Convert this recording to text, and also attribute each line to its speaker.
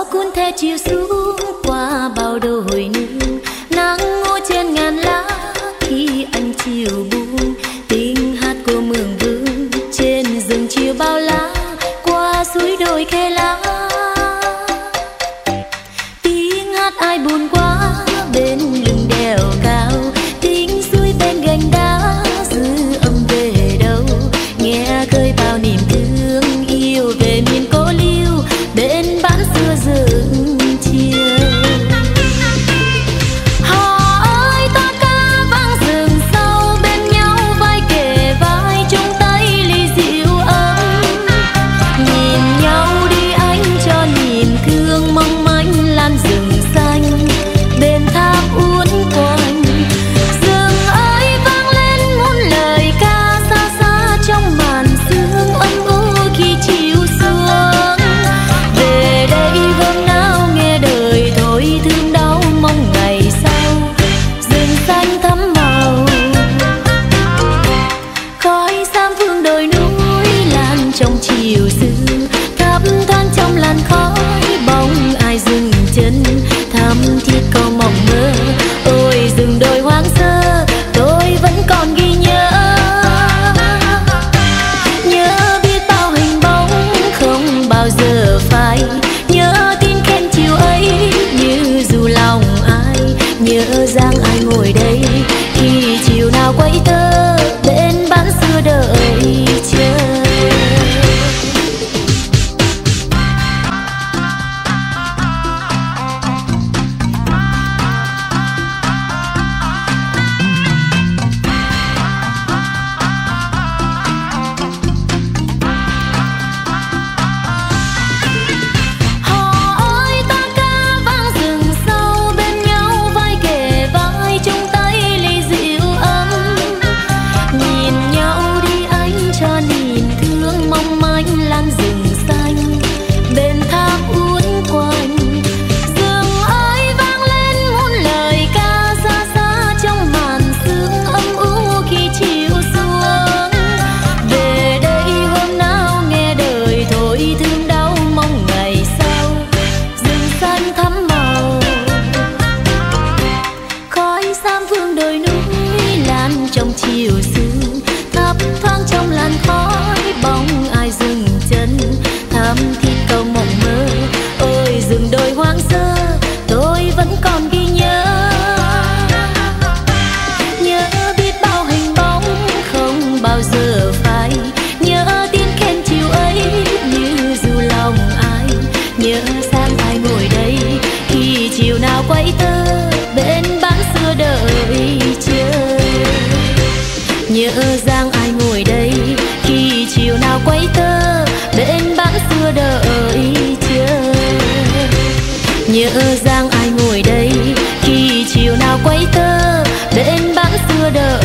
Speaker 1: gió cuốn theo chiều xuống qua bao đồi nương, nắng ngô trên ngàn lá khi anh chiều buông, tiếng hát của mường vương trên rừng chiều bao lá qua suối đồi khe lá. Tiếng hát ai buồn quá bên lưng đèo cao, tiếng suối bên gành đá dư âm về đâu, nghe khơi bao niềm thương yêu về miền cô liêu bên bán xưa rừng chiều. Họ ơi ta ca vang rừng sâu bên nhau vai kề vai chung tay ly rượu ấm, nhìn nhau đi anh cho niềm thương mong manh lan rừng xanh bên tháp uốn quanh. Rừng ơi vang lên muôn lời ca xa xa trong màn sương âm u khi chiều xuống. Về đây hôm nào nghe đời thôi thương đau mong ngày sau rừng xanh thắm màu. Khói sam phương đồi núi lan trong chiều sương, thấp thoáng trong làn khói bóng ai dừng chân thắm thiết câu mộng mơ. Ôi rừng đồi hoang sơ tôi vẫn còn ghi nhớ, nhớ biết bao hình bóng không bao giờ phai, nhớ tin khen chiều ấy như dù lòng ai, nhớ dáng ai ngồi đây khi chiều nào quay tơ bên bán xưa đợi chờ. Quay tơ bên bán xưa đợi chờ, nhớ dáng ai ngồi đây khi chiều nào quay tơ bên bán xưa đợi chờ, nhớ dáng ai ngồi đây khi chiều nào quay tơ bên bán xưa đợi